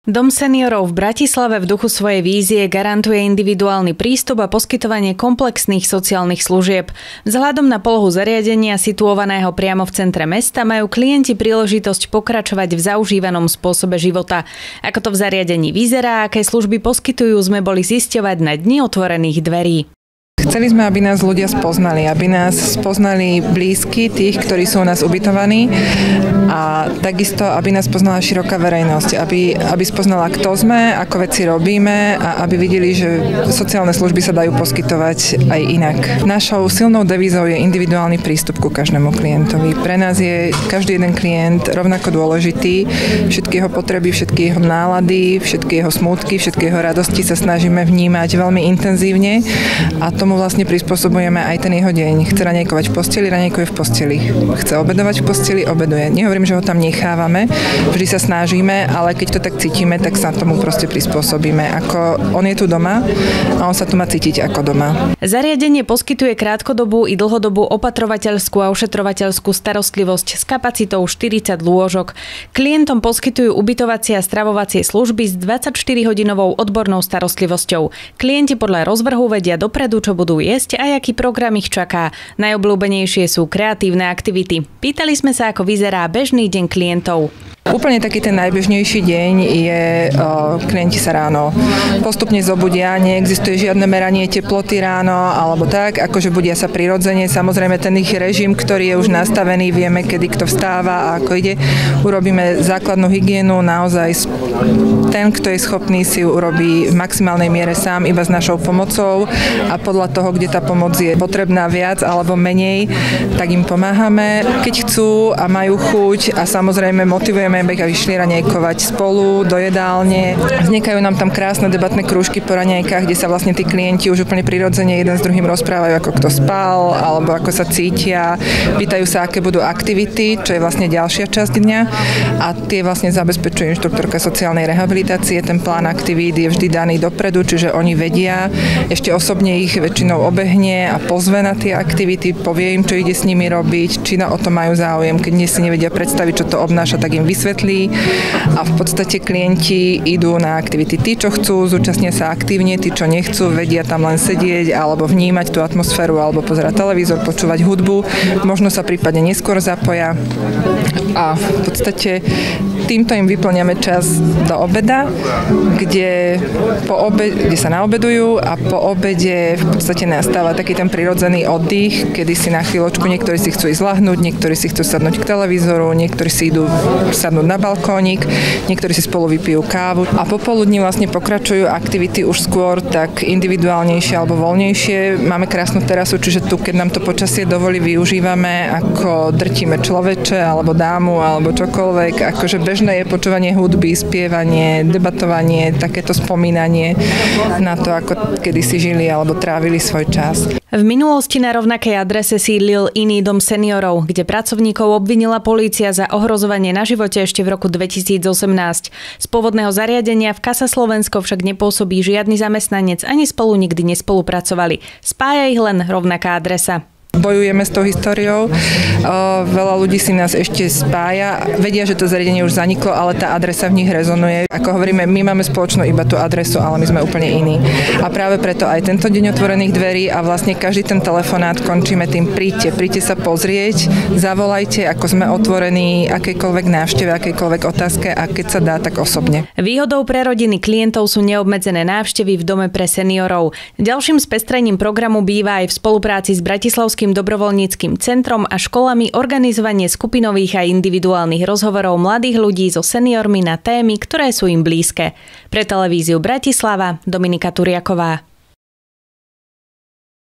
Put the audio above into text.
Dom seniorov v Bratislave v duchu svojej vízie garantuje individuálny prístup a poskytovanie komplexných sociálnych služieb. Vzhľadom na polohu zariadenia situovaného priamo v centre mesta majú klienti príležitosť pokračovať v zaužívanom spôsobe života. Ako to v zariadení vyzerá, aké služby poskytujú, sme boli zisťovať na Dni otvorených dverí. Chceli sme, aby nás ľudia spoznali, blízky tých, ktorí sú u nás ubytovaní a takisto, aby nás poznala široká verejnosť, aby spoznala, kto sme, ako veci robíme a aby videli, že sociálne služby sa dajú poskytovať aj inak. Našou silnou devízou je individuálny prístup ku každému klientovi. Pre nás je každý jeden klient rovnako dôležitý, všetky jeho potreby, všetky jeho nálady, všetky jeho smútky, všetky jeho radosti sa snažíme vnímať veľmi intenzívne a tomu vlastne prispôsobujeme aj ten jeho deň. Chce raňajkovať v posteli, raňajkuje v posteli. Chce obedovať v posteli, obeduje. Nehovorím, že ho tam nechávame, vždy sa snažíme, ale keď to tak cítime, tak sa tomu proste prispôsobíme. Ako on je tu doma a on sa tu má cítiť ako doma. Zariadenie poskytuje krátkodobú i dlhodobú opatrovateľskú a ošetrovateľskú starostlivosť s kapacitou 40 lôžok. Klientom poskytujú ubytovacie a stravovacie služby s 24-hodinovou odbornou starostlivosťou. Klienti podľa rozvrhu vedia dopredu, čo budú jesť a aký program ich čaká. Najobľúbenejšie sú kreatívne aktivity. Pýtali sme sa, ako vyzerá bežný deň klientov. Úplne taký ten najbežnejší deň je, klienti sa ráno postupne zobudia, neexistuje žiadne meranie teploty ráno alebo tak, akože budia sa prirodzene. Samozrejme ten ich režim, ktorý je už nastavený, vieme, kedy kto vstáva a ako ide. Urobíme základnú hygienu, naozaj ten, kto je schopný, si ju urobí v maximálnej miere sám, iba s našou pomocou a podľa toho, kde tá pomoc je potrebná viac alebo menej, tak im pomáhame. Keď chcú a majú chuť a samozrejme motivujeme, aby vyšli raňajkovať spolu do jedálne. Vznikajú nám tam krásne debatné krúžky po raňajkách, kde sa vlastne tí klienti už úplne prirodzene jeden s druhým rozprávajú, ako kto spal, alebo ako sa cítia. Pýtajú sa, aké budú aktivity, čo je vlastne ďalšia časť dňa. A tie vlastne zabezpečuje inštruktorka sociálnej rehabilitácie. Ten plán aktivít je vždy daný dopredu, čiže oni vedia. Ešte osobne ich väčšinou obehne a pozve na tie aktivity, povie im, čo ide s nimi robiť, či o to majú záujem. Keď si nevedia predstaviť, čo to obnáša, tak im vysvetlí a v podstate klienti idú na aktivity. Tí, čo chcú, zúčastnia sa aktívne, tí, čo nechcú, vedia tam len sedieť alebo vnímať tú atmosféru alebo pozerať televízor, počúvať hudbu, možno sa prípadne neskôr zapoja a v podstate týmto im vyplňame čas do obeda, kde sa naobedujú a po obede v podstate nastáva taký ten prirodzený oddych, kedy si na chvíľočku niektorí si chcú ísť ľahnúť, niektorí si chcú sadnúť k televízoru, niektorí si idú sadnúť na balkónik, niektorí si spolu vypijú kávu a popoludní vlastne pokračujú aktivity už skôr tak individuálnejšie alebo voľnejšie. Máme krásnu terasu, čiže tu, keď nám to počasie dovolí, využívame, ako drtíme človeče alebo dámu alebo čokoľvek, akože bežné je počúvanie hudby, spievanie, debatovanie, takéto spomínanie na to, ako kedysi žili alebo trávili svoj čas. V minulosti na rovnakej adrese sídlil iný dom seniorov, kde pracovníkov obvinila polícia za ohrozovanie na živote ešte v roku 2018. Z pôvodného zariadenia v Kasa Slovensko však nepôsobí žiadny zamestnanec, ani spolu nikdy nespolupracovali. Spája ich len rovnaká adresa. Bojujeme s tou históriou. Veľa ľudí si nás ešte spája. Vedia, že to zariadenie už zaniklo, ale tá adresa v nich rezonuje. Ako hovoríme, my máme spoločnú iba tú adresu, ale my sme úplne iní. A práve preto aj tento deň otvorených dverí a vlastne každý ten telefonát končíme tým príďte sa pozrieť, zavolajte, ako sme otvorení akejkoľvek návšteve, akejkoľvek otázke a keď sa dá, tak osobne. Výhodou pre rodiny klientov sú neobmedzené návštevy v dome pre seniorov. Ďalším spestrením programu býva aj v spolupráci s Bratislavským dobrovoľníckym centrom a školami organizovanie skupinových a individuálnych rozhovorov mladých ľudí so seniormi na témy, ktoré sú im blízke. Pre televíziu Bratislava Dominika Turiaková.